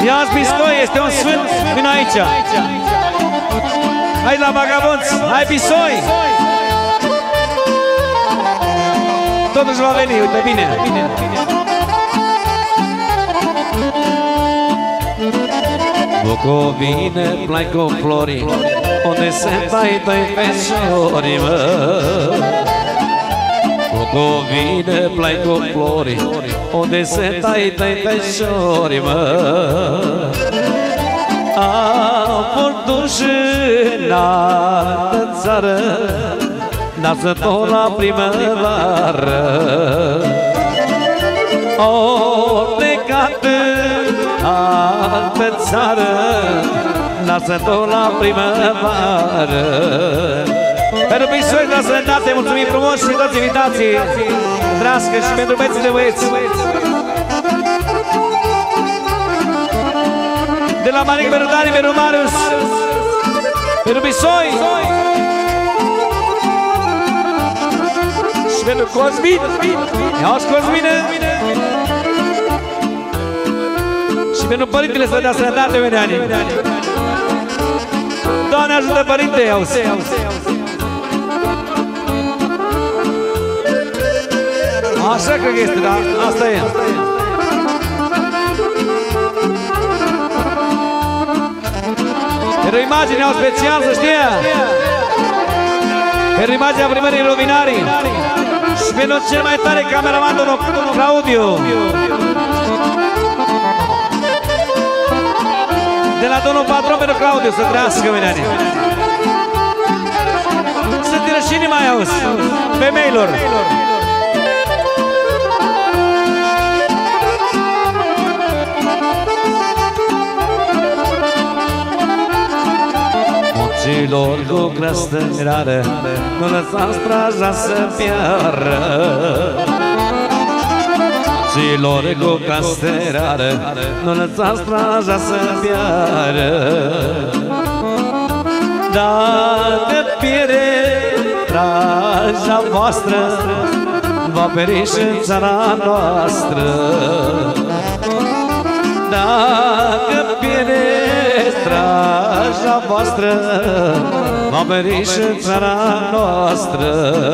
Ia-ți Biscoi, este un sfânt, vino aici. Hai la Vagabonți, hai Biscoi. Totuși va veni, uite, bine. Bucovine, plai cu flori, unde se tai doi feșori, mă. Bucovine, plai cu flori, unde se tai doi feșori, mă. Am furtut și în altă țară, dar să tot la primăvară. O plecat în altă țară, dar să tot la primăvară. Pentru Biscoi, la sănătate, mulțumim frumos și toți invitații, drască și pentru băieții de băieți. De la Manic pentru Dani, pentru Marius, pentru Biscoi și pentru Cosmin. Ia-uși Cosmine. Și pentru părintele să dea sănătate, Veneani. Doamne ajută, părinte, ia-uși. Așa cred că este, dar asta e. Pentru imaginea special, să știe. Pentru imaginea primării Rominarii. Și pentru cel mai tare cameraman, domnul Claudiu. De la domnul patron pentru Claudiu, să trăiască, Veneani. Să tiră și inima, auzi, femeilor. Cilor cu crăstărare, nu lăsați straja să piară. Cilor cu crăstărare, nu lăsați straja să piară. Dacă pierde straja voastră, va pieri și țara noastră. Dacă pierde straja voastră, va pieri și țara noastră.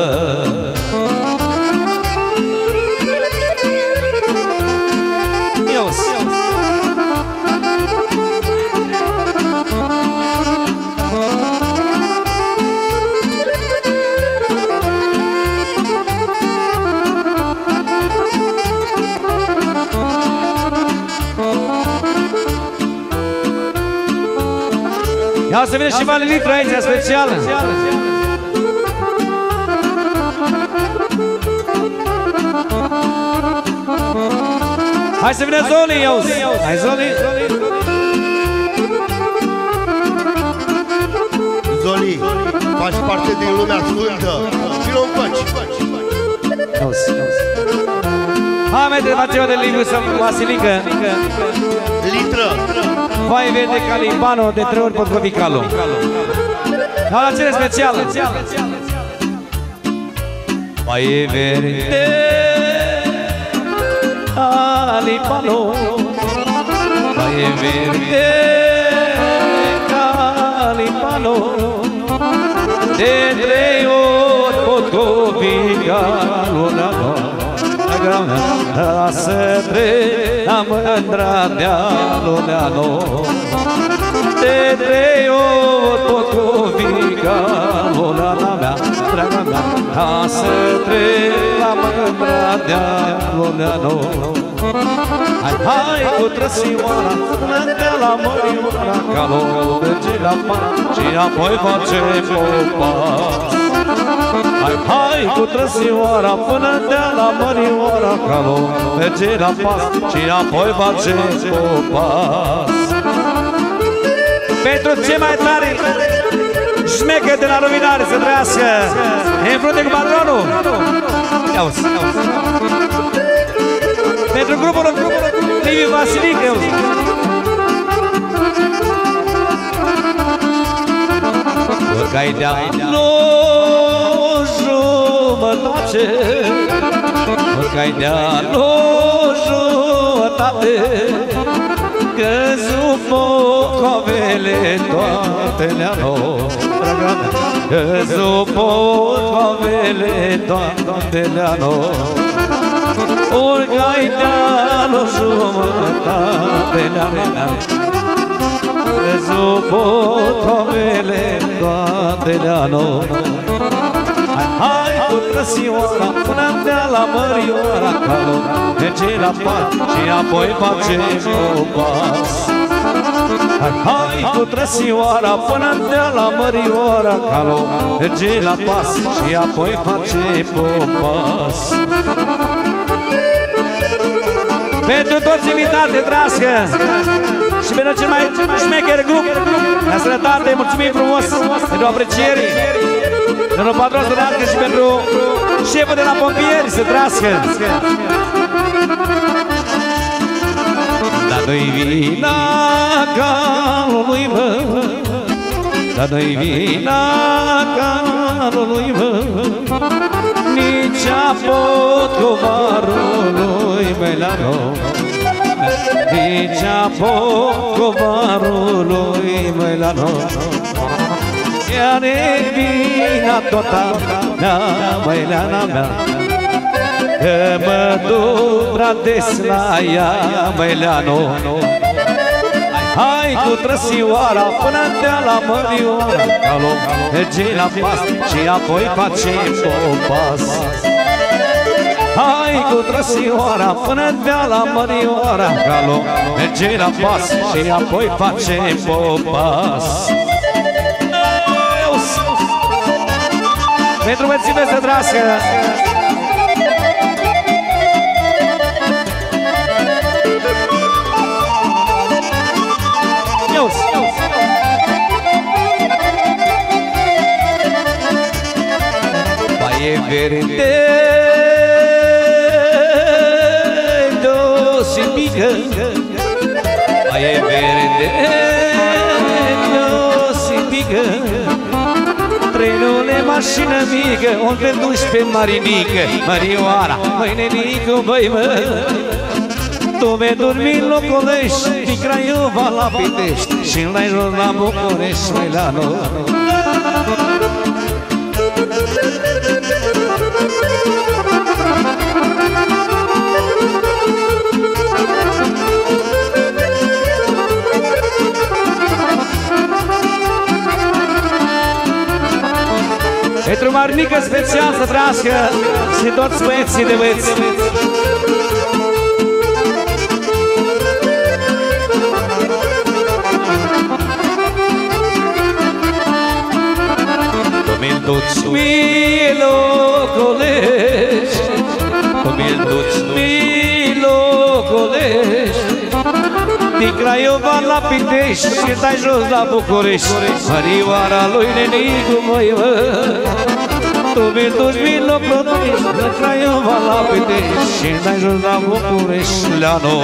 Ia să vină și Valilitra aici, specială. Hai să vină Zoli, iauzi. Hai Zoli. Zoli, faci parte din lumea sfântă. Vino încoace. Hai, mai trebuie ceva de Liviu sau Vasilică. Litră. Vai vede Calibano, de 3 ori Potcovicalu. Dar la cele specială. Vai vede Calibano, vai vede Calibano, de 3 ori Potcovicalu. Să trec la mândra de-a Leano, de 3 ori Potcovica, Lolana mea, draga mea. Să trec la mândra de-a Leano. Hai cu trăsioara, până la mărioara, ca lor merge la pan și apoi face popas. Hai cu trăsioara până de la mărioara, ca lor merge la pas și apoi face popas. Pentru cei mai tari șmeche de la Rovinare să trăiască în frunte cu patronul. Ia-uzi. Pentru grupul Liviu Vasilică. Oricai de-a jumătate, oricai de-a jumătate, Căzu pocovele toate le-a luat, draga mea. Căzu pocovele toate le-a luat. Urcai dealul jumătate le-a luat. Căzu pocovele toate le-a luat. Hai cu trăsioara până la Mărioara, Calo merge la pat și apoi facem o pas. Hai cu trăsioara până la Mărioara, Calo merge la pas și apoi facem o pas. Pentru toți invitate, drască, și pentru cel mai șmecher grup de sănătate, mulțumim frumos pentru aprecieri. Domnul patron să trească și pentru șeful de la pompieri să trească. Dar nu-i vina calului meu, dar nu-i vina calului meu, nici apot covarului Melano, nici apot covarului Melano. Iar e vina toată mea, Măileana mea, că mă duc prea des la ea, Măileano. Hai cu trăsioara până la Mărioara, Calo merge la pas și apoi facem o pas. Hai cu trăsioara până la Mărioara, Calo merge la pas și apoi facem o pas. Pentru mulțime să trască. Baie verde doce mică, baie verde doce mică, trenule, mașină mică, unde duci pe Marinică, Mărioara, măi nenică, băi mă. Tu vei dormi în Locolești, din Craiova la Pitești și la jos la București, Măileano. Pentru Marinică special să trească și toți băieții de băieți. Tu mi-l duci mie Locolești, tu mi-l duci mie Locolești, din Craiova la Pitești și dai jos la București, Mărioara lui nenicu, măi mă. Tu mi-l duci mie Locolești, din Craiova la Pitești și dai jos la București, Leano.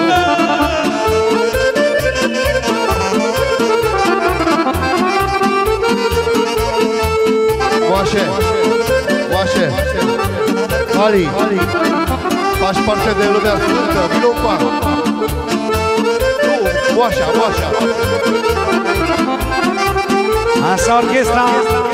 Moașe, Moașe, Ali, faci parte de lumea sfântă, vino încoa. Moașa, Moașa. Așa orchestra.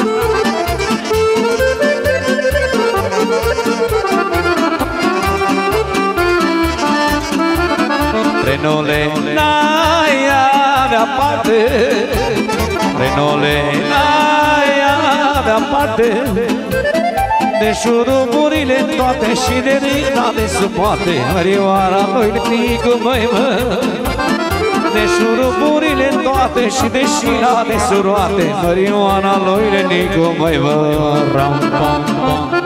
Trenule, n-ai avea parte, trenule, n-ai avea parte de șuruburile toate și de rita de supoate, Mărioara lui nenicu, măi mă. De șuruburile toate și de șina de suroate, Mărioara lui nenicu, măi mă. Ram pam pam.